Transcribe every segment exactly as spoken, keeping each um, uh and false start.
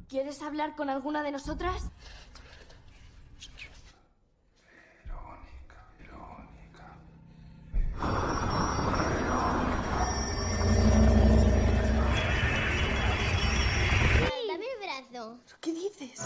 ¿Quieres hablar con alguna de nosotras? Verónica, Verónica. Dame el brazo. ¿Qué dices?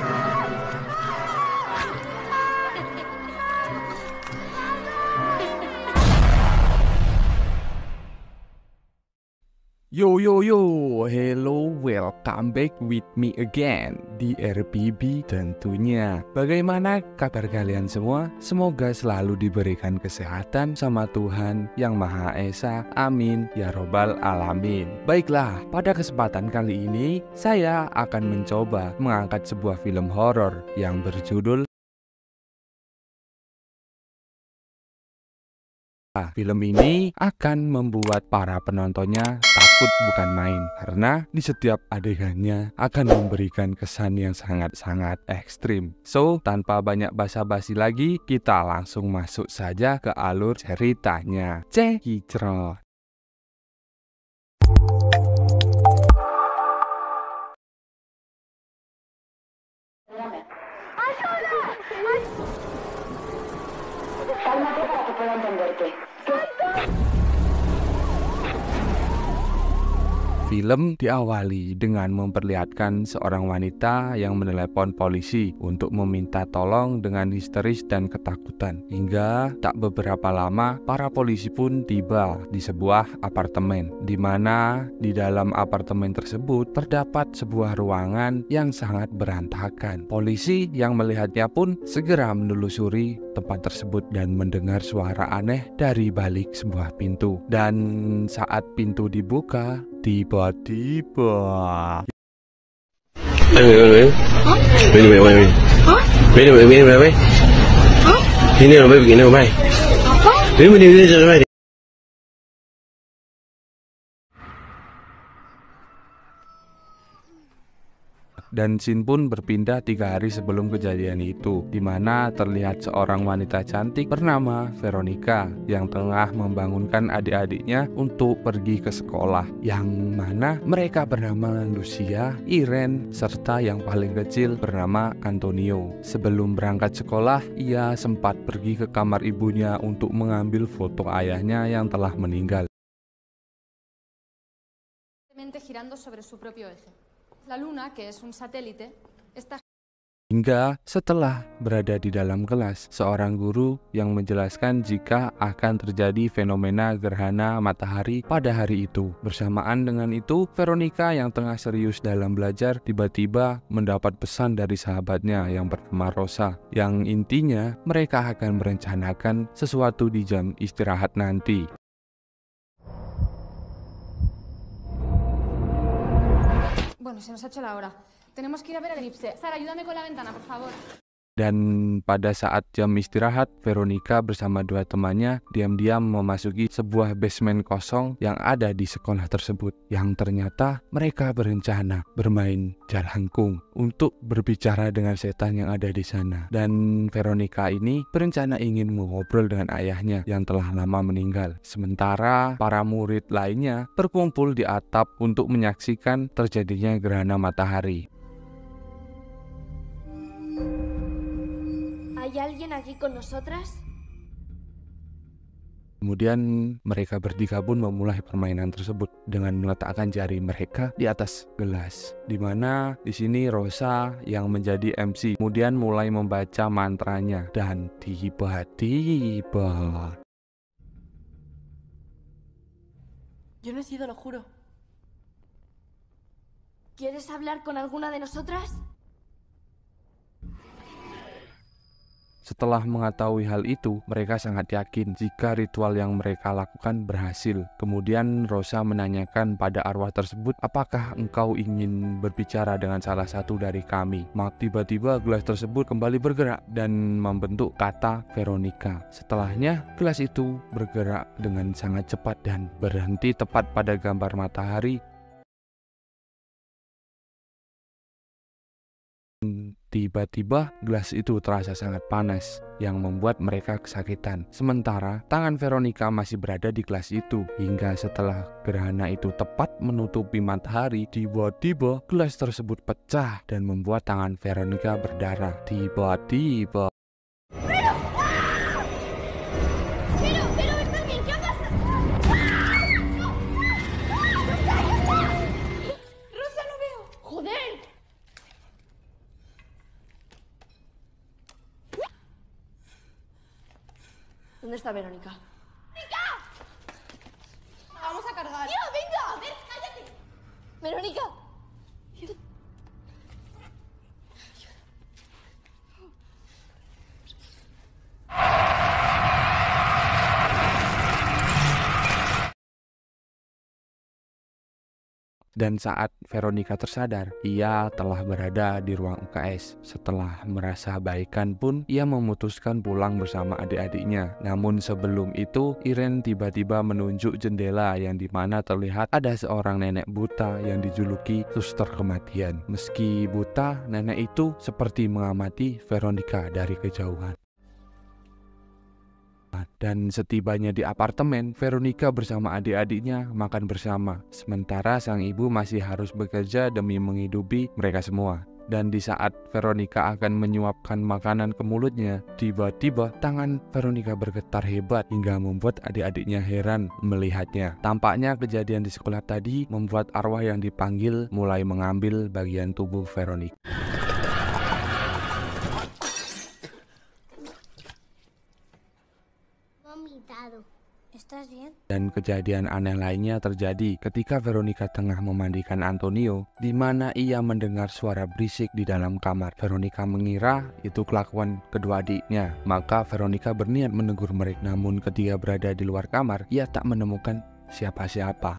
Yo yo yo, hello, welcome back with me again di R P B tentunya. Bagaimana kabar kalian semua? Semoga selalu diberikan kesehatan sama Tuhan Yang Maha Esa. Amin ya robbal alamin. Baiklah, pada kesempatan kali ini saya akan mencoba mengangkat sebuah film horor yang berjudul Nah, film ini akan membuat para penontonnya takut bukan main, karena di setiap adegannya akan memberikan kesan yang sangat-sangat ekstrim. So, tanpa banyak basa-basi lagi, kita langsung masuk saja ke alur ceritanya. Cekicrot. Cálmate para que pueda entenderte. Film diawali dengan memperlihatkan seorang wanita yang menelepon polisi untuk meminta tolong dengan histeris dan ketakutan. Hingga tak beberapa lama, para polisi pun tiba di sebuah apartemen, di mana di dalam apartemen tersebut terdapat sebuah ruangan yang sangat berantakan. Polisi yang melihatnya pun segera menelusuri tempat tersebut dan mendengar suara aneh dari balik sebuah pintu. Dan saat pintu dibuka, tiba-tiba Ven, ven, ven. Ven, ven, ven. Ven, ven, ven, ven, ven. Ini lo baby, ini lo baby. Ven, ven, ven, ven, ven. dan scene pun berpindah tiga hari sebelum kejadian itu, di mana terlihat seorang wanita cantik bernama Veronica yang tengah membangunkan adik-adiknya untuk pergi ke sekolah, yang mana mereka bernama Lucia, Irene, serta yang paling kecil bernama Antonio. Sebelum berangkat sekolah, ia sempat pergi ke kamar ibunya untuk mengambil foto ayahnya yang telah meninggal. Girando sobre su propio eje. La luna, que es un satélite, está... Hingga setelah berada di dalam kelas, seorang guru yang menjelaskan jika akan terjadi fenomena gerhana matahari pada hari itu. Bersamaan dengan itu, Veronica yang tengah serius dalam belajar tiba-tiba mendapat pesan dari sahabatnya yang bernama Rosa, yang intinya mereka akan merencanakan sesuatu di jam istirahat nanti. Bueno, se nos ha hecho la hora. Tenemos que ir a ver el eclipse. Sara, ayúdame con la ventana, por favor. Dan pada saat jam istirahat, Veronica bersama dua temannya diam-diam memasuki sebuah basement kosong yang ada di sekolah tersebut. Yang ternyata mereka berencana bermain jalangkung untuk berbicara dengan setan yang ada di sana. Dan Veronica ini berencana ingin mengobrol dengan ayahnya yang telah lama meninggal. Sementara para murid lainnya berkumpul di atap untuk menyaksikan terjadinya gerhana matahari. ¿Hay alguien aquí con nosotras? Kemudian mereka bertiga pun memulai permainan tersebut dengan meletakkan jari mereka di atas gelas, di mana di sini Rosa yang menjadi M C kemudian mulai membaca mantranya, dan tiba-tiba Yo no he sido, lo juro. ¿Quieres hablar con alguna de nosotras? Setelah mengetahui hal itu, mereka sangat yakin jika ritual yang mereka lakukan berhasil. Kemudian Rosa menanyakan pada arwah tersebut, apakah engkau ingin berbicara dengan salah satu dari kami? Maka tiba-tiba gelas tersebut kembali bergerak dan membentuk kata Veronica. Setelahnya, gelas itu bergerak dengan sangat cepat dan berhenti tepat pada gambar matahari. Tiba-tiba gelas itu terasa sangat panas yang membuat mereka kesakitan. Sementara tangan Veronica masih berada di gelas itu. Hingga setelah gerhana itu tepat menutupi matahari, tiba-tiba gelas tersebut pecah dan membuat tangan Veronica berdarah. Tiba-tiba ¿Dónde está Verónica? Vamos a cargar. ¡Tío, venga! A ver, cállate. Verónica. Dan saat Veronica tersadar, ia telah berada di ruang U K S. Setelah merasa baikan pun, ia memutuskan pulang bersama adik-adiknya. Namun sebelum itu, Irene tiba-tiba menunjuk jendela yang dimana terlihat ada seorang nenek buta yang dijuluki suster kematian. Meski buta, nenek itu seperti mengamati Veronica dari kejauhan. Dan setibanya di apartemen, Veronica bersama adik-adiknya makan bersama. Sementara sang ibu masih harus bekerja demi menghidupi mereka semua. Dan di saat Veronica akan menyuapkan makanan ke mulutnya, tiba-tiba tangan Veronica bergetar hebat hingga membuat adik-adiknya heran melihatnya. Tampaknya kejadian di sekolah tadi membuat arwah yang dipanggil mulai mengambil bagian tubuh Veronica. ¿Estás bien? Dan kejadian aneh lainnya terjadi ketika Veronica tengah memandikan Antonio, di mana ia mendengar suara berisik di dalam kamar. Veronica mengira itu kelakuan kedua adiknya, maka Veronica berniat menegur mereka. Namun ketika berada di luar kamar, ia tak menemukan siapa-siapa.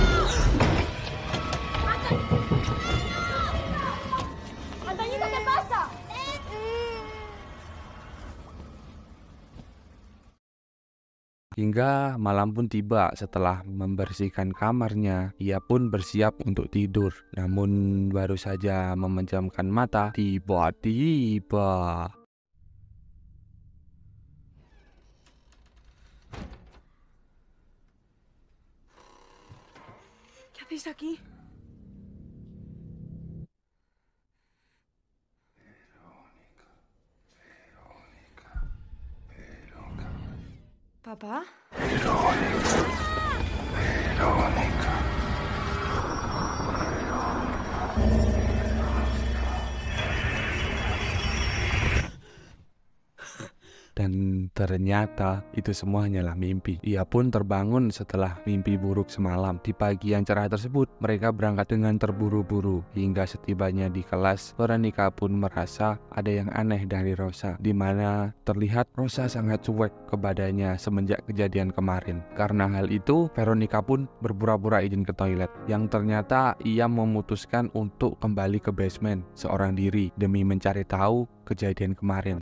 Antoñito, ¿qué pasa? Hingga malam pun tiba. Setelah membersihkan kamarnya, ia pun bersiap untuk tidur. Namun baru saja memejamkan mata, tiba-tiba ¿Qué hacéis aquí? ¿Papá? Verónica. Verónica. Dan ternyata itu semua hanyalah mimpi. Ia pun terbangun setelah mimpi buruk semalam. Di pagi yang cerah tersebut, mereka berangkat dengan terburu-buru. Hingga setibanya di kelas, Veronica pun merasa ada yang aneh dari Rosa, di mana terlihat Rosa sangat cuek kepadanya semenjak kejadian kemarin. Karena hal itu, Veronica pun berpura-pura izin ke toilet. Yang ternyata ia memutuskan untuk kembali ke basement seorang diri demi mencari tahu kejadian kemarin.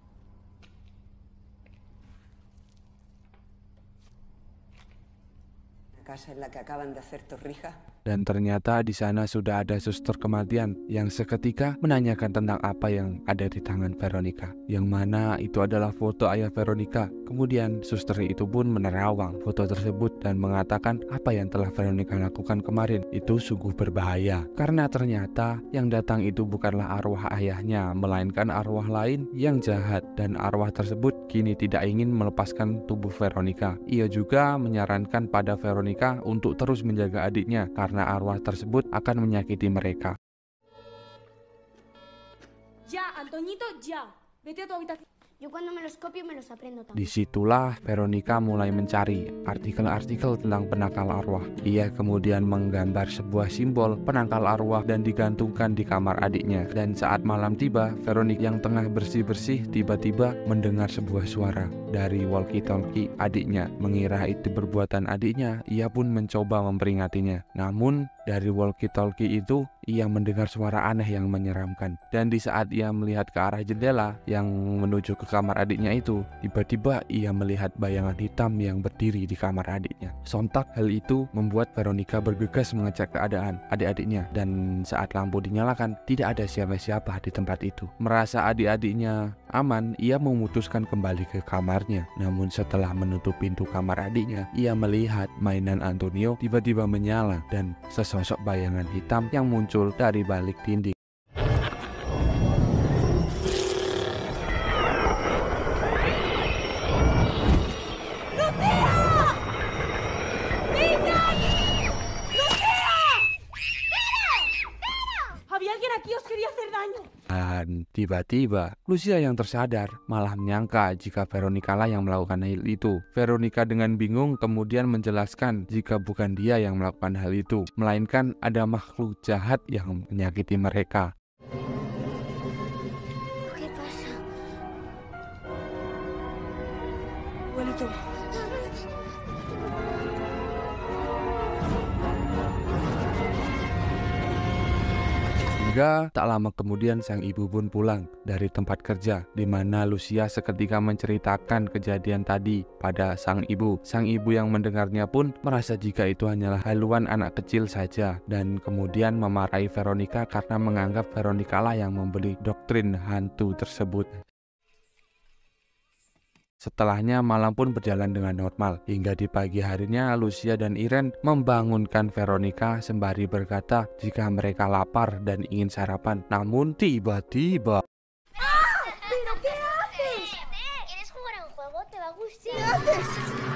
Casa en la que acaban de hacer torrijas. Dan ternyata di sana sudah ada suster kematian yang seketika menanyakan tentang apa yang ada di tangan Veronica, yang mana itu adalah foto ayah Veronica. Kemudian suster itu pun menerawang foto tersebut dan mengatakan apa yang telah Veronica lakukan kemarin itu sungguh berbahaya, karena ternyata yang datang itu bukanlah arwah ayahnya, melainkan arwah lain yang jahat. Dan arwah tersebut kini tidak ingin melepaskan tubuh Veronica. Ia juga menyarankan pada Veronica untuk terus menjaga adiknya karena arwah tersebut akan menyakiti mereka. Ya, Antoñito, ya. Vete a tu habitación. Yo cuando me los copio me los aprendo también. Disitulah Veronica mulai mencari artikel-artikel tentang penangkal arwah. Ia kemudian menggambar sebuah simbol penangkal arwah dan digantungkan di kamar adiknya. Dan saat malam tiba, Veronica yang tengah bersih-bersih tiba-tiba mendengar sebuah suara dari walkie-talkie adiknya. Mengira itu perbuatan adiknya, ia pun mencoba memperingatinya. Namun dari walkie-talkie itu ia mendengar suara aneh yang menyeramkan. Dan di saat ia melihat ke arah jendela yang menuju ke kamar adiknya itu, tiba-tiba ia melihat bayangan hitam yang berdiri di kamar adiknya. Sontak hal itu membuat Veronica bergegas mengecek keadaan adik-adiknya, dan saat lampu dinyalakan, tidak ada siapa-siapa di tempat itu. Merasa adik-adiknya aman, ia memutuskan kembali ke kamarnya. Namun setelah menutup pintu kamar adiknya, ia melihat mainan Antonio tiba-tiba menyala dan sesosok bayangan hitam yang muncul dari balik dinding. Dan tiba-tiba Lucia yang tersadar malah menyangka jika Veronica lah yang melakukan hal itu. Veronica dengan bingung kemudian menjelaskan jika bukan dia yang melakukan hal itu, melainkan ada makhluk jahat yang menyakiti mereka. ¿Qué pasa? Abuelito. Hingga tak lama kemudian sang ibu pun pulang dari tempat kerja, di mana Lucia seketika menceritakan kejadian tadi pada sang ibu. Sang ibu yang mendengarnya pun merasa jika itu hanyalah haluan anak kecil saja, dan kemudian memarahi Veronica karena menganggap Veronica lah yang membeli doktrin hantu tersebut. Setelahnya malam pun berjalan dengan normal, hingga di pagi harinya Lucia dan Irene membangunkan Veronica sembari berkata jika mereka lapar dan ingin sarapan. Namun tiba-tiba ¿Pero qué haces? ¿Quieres jugar a un juego? ¿Te va a gustar? ¿Qué haces?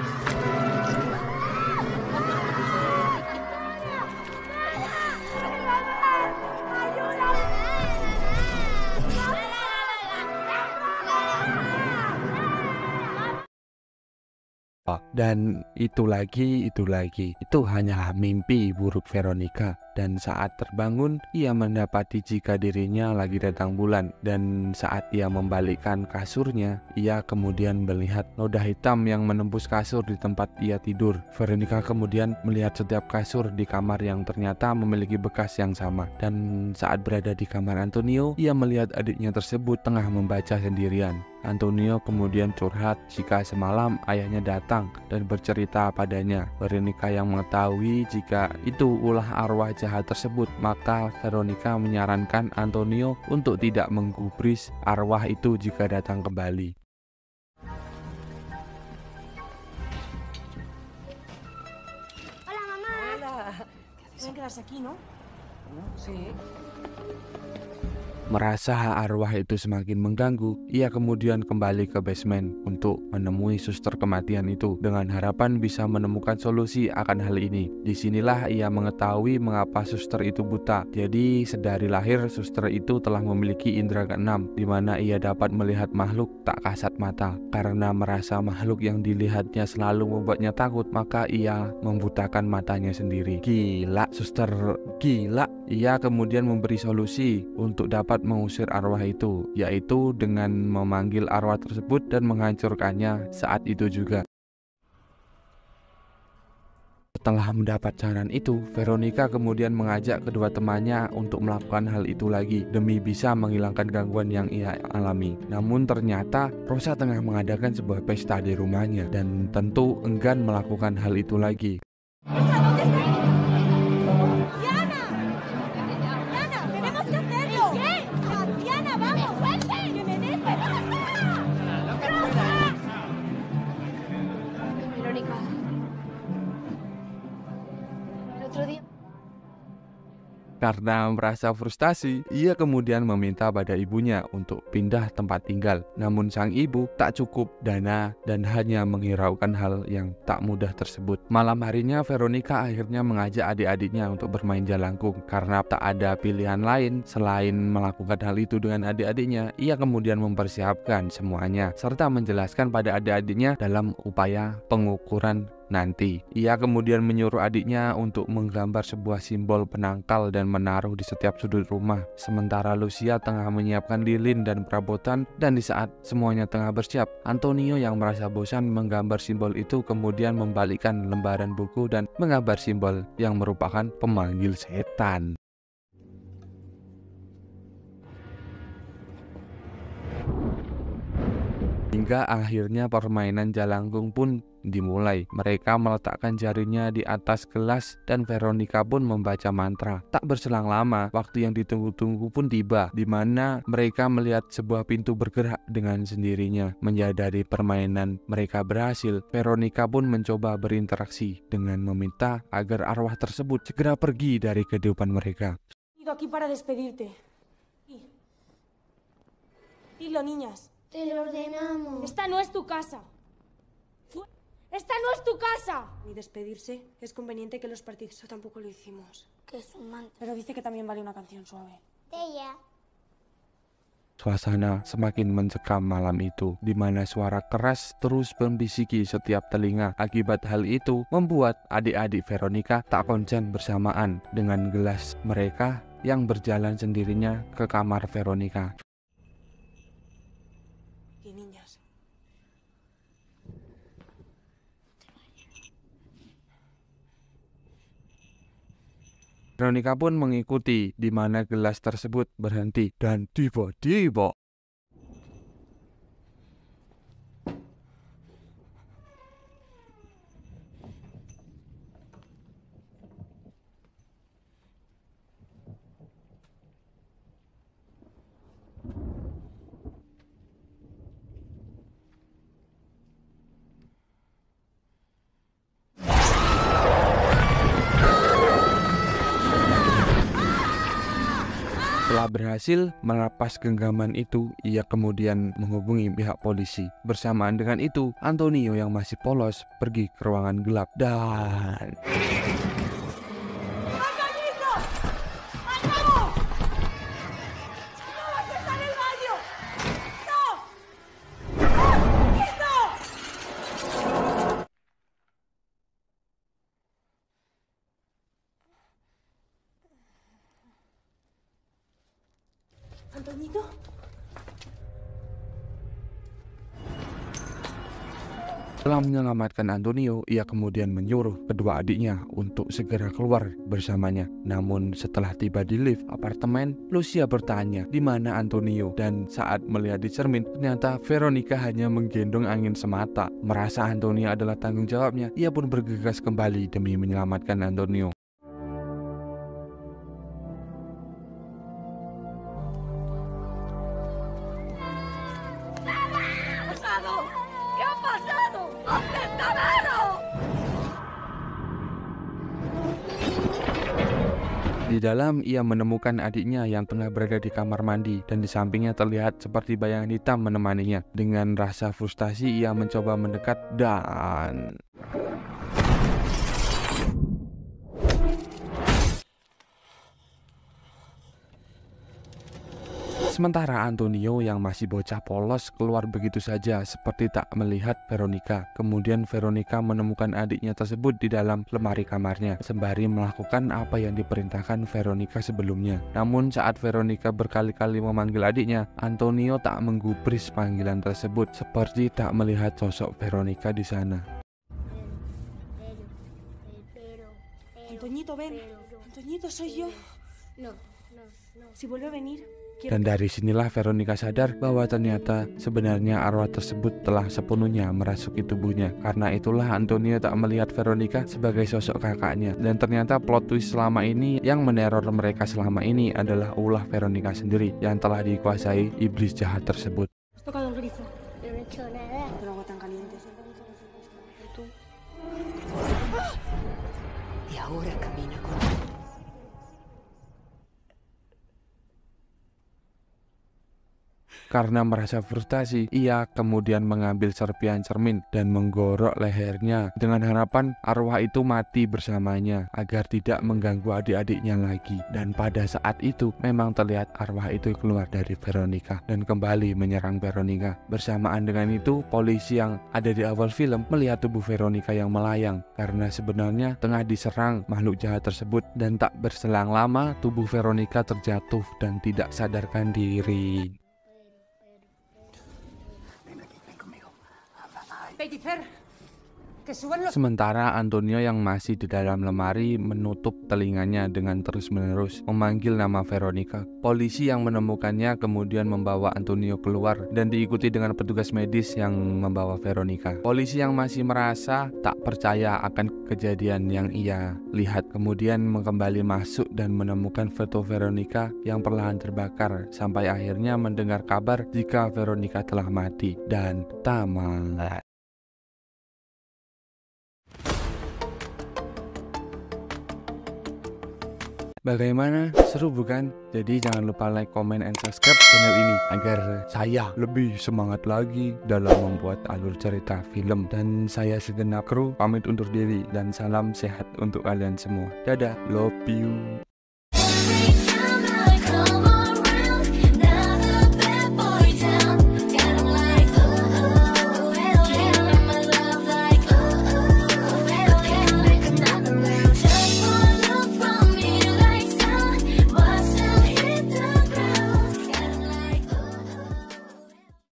Dan itu lagi, itu lagi. Itu hanyalah mimpi buruk Veronica. Dan saat terbangun, ia mendapati jika dirinya lagi datang bulan. Dan saat ia membalikkan kasurnya, ia kemudian melihat noda hitam yang menembus kasur di tempat ia tidur. Veronica kemudian melihat setiap kasur di kamar yang ternyata memiliki bekas yang sama. Dan saat berada di kamar Antonio, ia melihat adiknya tersebut tengah membaca sendirian. Antonio kemudian curhat jika semalam ayahnya datang dan bercerita padanya. Veronica yang mengetahui jika itu ulah arwah jahat tersebut, maka Veronica menyarankan Antonio untuk tidak menggubris arwah itu jika datang kembali. Hola, mamá. Hola. Pueden quedarse aquí, ¿no? No, sí. Merasa arwah itu semakin mengganggu, ia kemudian kembali ke basement untuk menemui suster kematian itu dengan harapan bisa menemukan solusi akan hal ini. Disinilah ia mengetahui mengapa suster itu buta. Jadi sedari lahir suster itu telah memiliki indera keenam, di mana ia dapat melihat makhluk tak kasat mata. Karena merasa makhluk yang dilihatnya selalu membuatnya takut, maka ia membutakan matanya sendiri. Gila, suster, gila. Ia kemudian memberi solusi untuk dapat mengusir arwah itu, yaitu dengan memanggil arwah tersebut dan menghancurkannya saat itu juga. Setelah mendapat saran itu, Veronica kemudian mengajak kedua temannya untuk melakukan hal itu lagi demi bisa menghilangkan gangguan yang ia alami. Namun ternyata Rosa tengah mengadakan sebuah pesta di rumahnya dan tentu enggan melakukan hal itu lagi. Karena merasa frustasi, ia kemudian meminta pada ibunya untuk pindah tempat tinggal. Namun sang ibu tak cukup dana dan hanya menghiraukan hal yang tak mudah tersebut. Malam harinya Veronica akhirnya mengajak adik-adiknya untuk bermain jalangkung. Karena tak ada pilihan lain selain melakukan hal itu dengan adik-adiknya, ia kemudian mempersiapkan semuanya serta menjelaskan pada adik-adiknya dalam upaya pengukuran nanti. Ia kemudian menyuruh adiknya untuk menggambar sebuah simbol penangkal dan menaruh di setiap sudut rumah. Sementara Lucia tengah menyiapkan lilin dan perabotan, dan di saat semuanya tengah bersiap, Antonio yang merasa bosan menggambar simbol itu kemudian membalikkan lembaran buku dan menggambar simbol yang merupakan pemanggil setan. Hingga akhirnya permainan jalangkung pun dimulai. Mereka meletakkan jarinya di atas gelas dan Veronica pun membaca mantra. Tak berselang lama, waktu yang ditunggu-tunggu pun tiba, di mana mereka melihat sebuah pintu bergerak dengan sendirinya. Menyadari permainan mereka berhasil, Veronica pun mencoba berinteraksi dengan meminta agar arwah tersebut segera pergi dari kehidupan mereka. He ido aquí para despedirte. Y... Dilo, niñas. Te lo ordenamos. Esta no es tu casa. Fu- Esta no es tu casa. Ni despedirse. Es conveniente que los partidos tampoco lo hicimos. Que es un mantra. Pero dice que también vale una canción suave. Ella. Suasana semakin mencekam malam itu, di mana suara keras terus membisiki setiap telinga. Akibat hal itu, membuat adik-adik Veronica tak konsen bersamaan dengan gelas mereka yang berjalan sendirinya ke kamar Veronica. Y niñas. Veronica pun mengikuti, di mana gelas tersebut berhenti dan tiba-tiba setelah berhasil melepas genggaman itu, ia kemudian menghubungi pihak polisi. Bersamaan dengan itu, Antonio yang masih polos pergi ke ruangan gelap dan... ¿Antoñito? Setelah menyelamatkan Antonio, ia kemudian menyuruh kedua adiknya untuk segera keluar bersamanya. Namun setelah tiba di lift apartemen, Lucia bertanya di mana Antonio, dan saat melihat di cermin, ternyata Veronica hanya menggendong angin semata. Merasa Antonio adalah tanggung jawabnya, ia pun bergegas kembali demi menyelamatkan Antonio. Di dalam, ia menemukan adiknya yang tengah berada di kamar mandi dan di sampingnya terlihat seperti bayangan hitam menemaninya. Dengan rasa frustasi, ia mencoba mendekat dan... Sementara Antonio yang masih bocah polos keluar begitu saja seperti tak melihat Veronica. Kemudian Veronica menemukan adiknya tersebut di dalam lemari kamarnya, sembari melakukan apa yang diperintahkan Veronica sebelumnya. Namun saat Veronica berkali-kali memanggil adiknya, Antonio tak menggubris panggilan tersebut, seperti tak melihat sosok Veronica di sana. Antoñito, ven. Antoñito, soy yo. No, no, no. Si vuelve a venir... Dan dari sinilah Veronica sadar bahwa ternyata sebenarnya arwah tersebut telah sepenuhnya merasuki tubuhnya. Karena itulah Antonio tak melihat Veronica sebagai sosok kakaknya. Dan ternyata plot twist selama ini yang meneror mereka selama ini adalah ulah Veronica sendiri yang telah dikuasai iblis jahat tersebut. Has tocado el grifo. Yo no he hecho nada. Pero agua tan caliente. Tú. Y ahora camina con... Karena merasa frustasi, ia kemudian mengambil serpihan cermin dan menggorok lehernya dengan harapan arwah itu mati bersamanya agar tidak mengganggu adik-adiknya lagi. Dan pada saat itu memang terlihat arwah itu keluar dari Veronica dan kembali menyerang Veronica. Bersamaan dengan itu, polisi yang ada di awal film melihat tubuh Veronica yang melayang karena sebenarnya tengah diserang makhluk jahat tersebut, dan tak berselang lama tubuh Veronica terjatuh dan tidak sadarkan diri. Pellicer, Sementara Antonio yang masih di dalam lemari menutup telinganya dengan terus-menerus memanggil nama Veronica. Polisi yang menemukannya kemudian membawa Antonio keluar dan diikuti dengan petugas medis yang membawa Veronica. Polisi yang masih merasa tak percaya akan kejadian yang ia lihat kemudian kembali masuk dan menemukan foto Veronica yang perlahan terbakar sampai akhirnya mendengar kabar jika Veronica telah mati dan tamat. Bagaimana? Seru bukan? Jadi jangan lupa like, comment, and subscribe channel ini agar saya lebih semangat lagi dalam membuat alur cerita film. Dan saya segenap kru pamit undur diri dan salam sehat untuk kalian semua. Dadah, love you.